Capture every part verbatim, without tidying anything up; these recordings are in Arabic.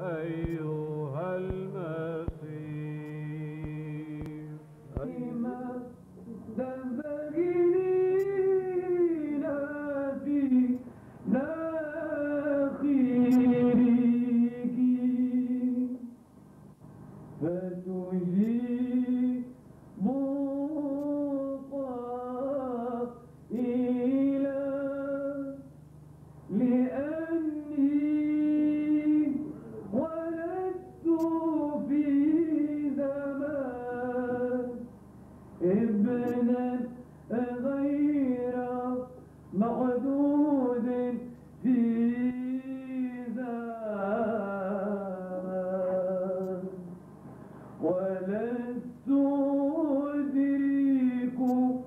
أيها المسيح لما تنبغيين في ناخيرك فتجيب قائلا لأني ولدت في زمان ابنا غير مقدود في زمان ولست أدرك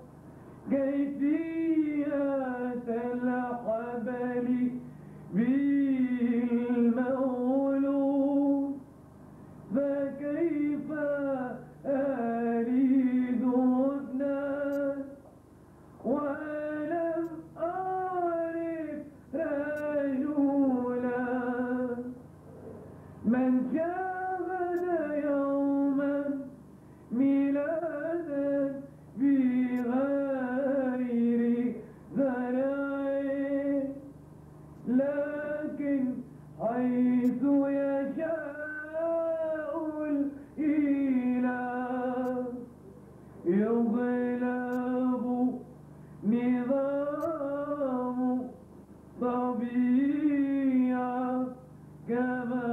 كيفية الحبل بالمولود فكيف أريد ابنا ولم أعرف رجلا من شاهد يوما ميلادا بغير زرع لكن حيث يشاء الإله يغلب نظام طبيعة كما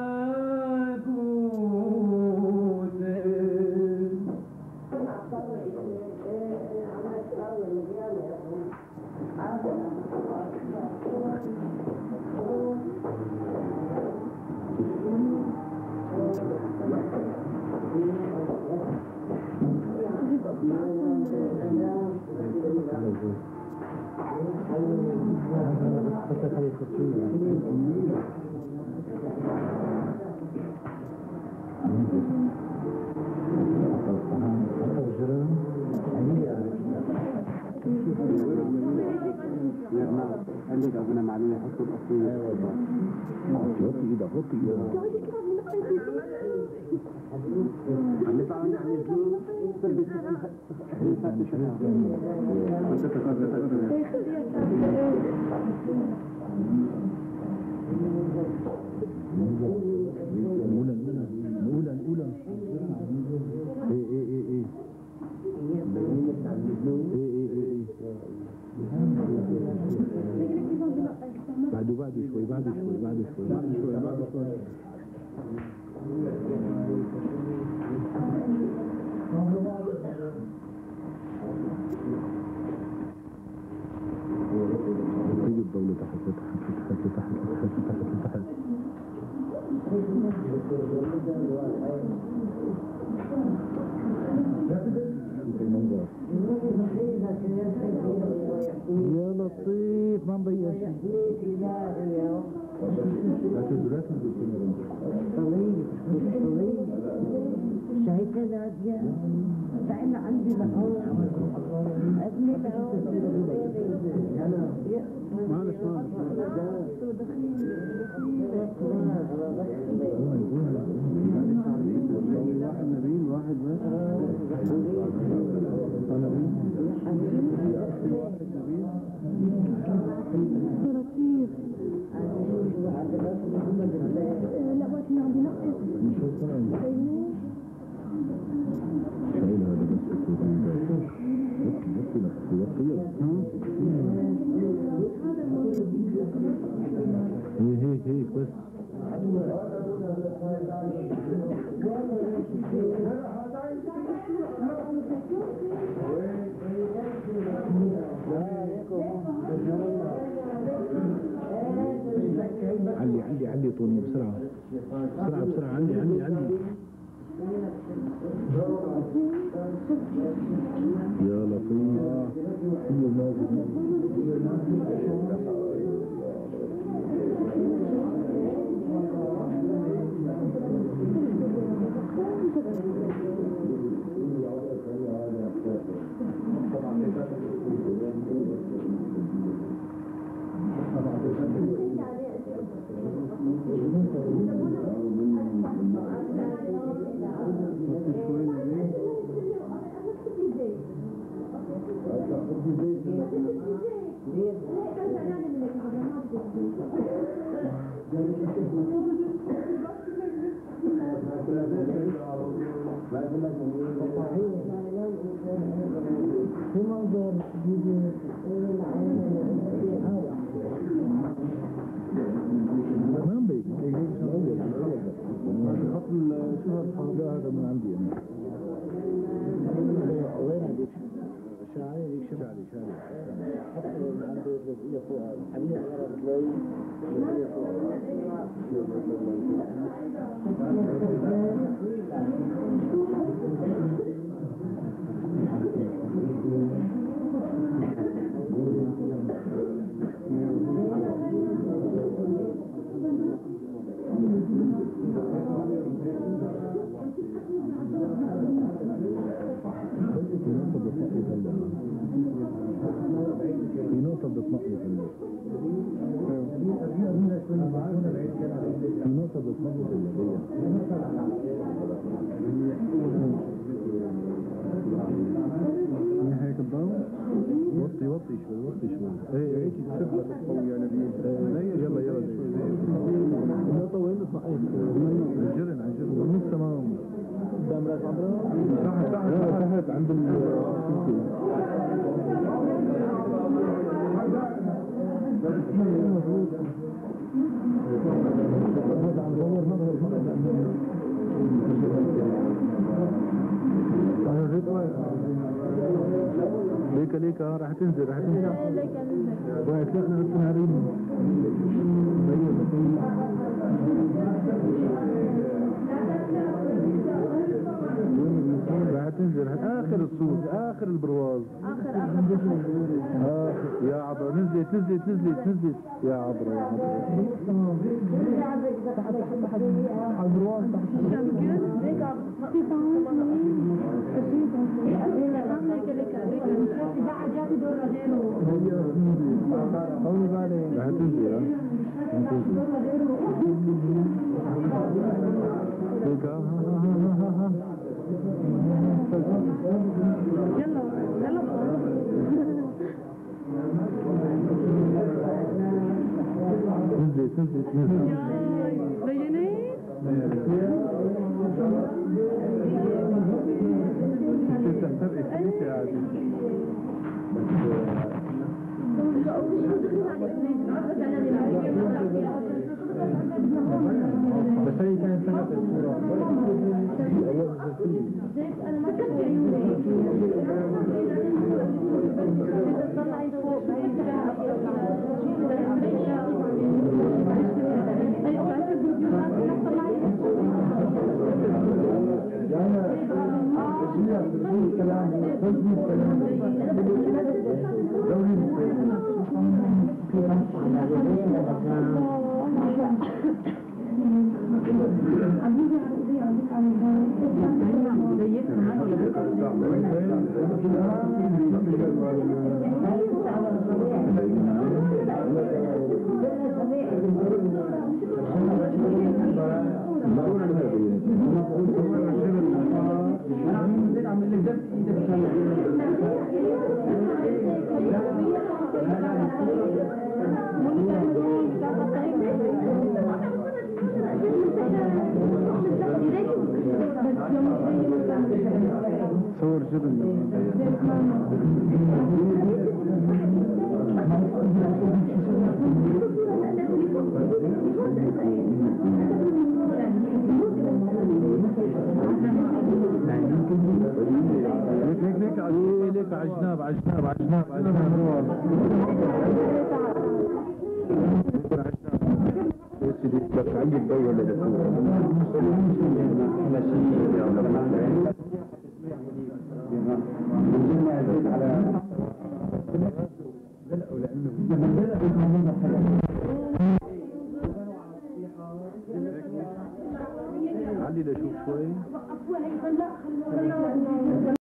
عندك أبناء معلومة يحطوا الأصلية حطي إيدها حطي إيدها عم يطلع عندي عم يزور تلبس فتشها وانت تقرر الأولى الأولى الأولى الأولى إيه إيه إيه إيه إيه إيه إيه بعده بعده شوي بعده شوي بعده شوي بعده شوي بعده شوي تيجي الضوء تحت تحت تحت تحت تحت تحت تحت يا لطيف ما مبين طويل طويل شايف العديا فإن عندي لهون ابني لهون معلش معلش واحد نبيل واحد بس لطيف لا وقت ما عندي نقص شايل هذا بس بس بس هي هي هي بس علي علي علي طوني بسرعة بسرعة بسرعة علي علي علي يا لطيف طبعا في منظر جديد تمام بيت خط الشهر ده هذا من عندي انا وين هذيك شاعري هذيك شاعري شاعري حط من عنده الجزئيه فوق حبيبي انا بتلاقي الجزئيه في نقطة بتنقي في الليل في نقطة بتنقي في الليل هيك الضوء وطي وطي شوي وطي شوي ايه ايه تسبب القوي يا نبيل يلا يلا النقطة وين بتنقي؟ عجرن عجرن والنص تمام قدام راس عمرو تحت تحت تحت عند السلسلة ليك ليك راح تنزل راح تنزل وقت احنا بالتمارين راح تنزل اخر الصوت اخر البرواز اخر اخر آه يا عبرة نزلت نزلت نزلت نزلت يا عبرة يا عبرة راح تنزل يلا يلا نزلت نزلت نزلت زينين تحترق الكنيسة يا عزيزي بس هي كانت سنة الصورة انا ما كنت عيوني تطلعي فوق صور جبل ليك ليك ليك ليك عجناب عجناب عجناب عجناب يا سيدي لك عندي الدولة اللي علي لاشوف شوي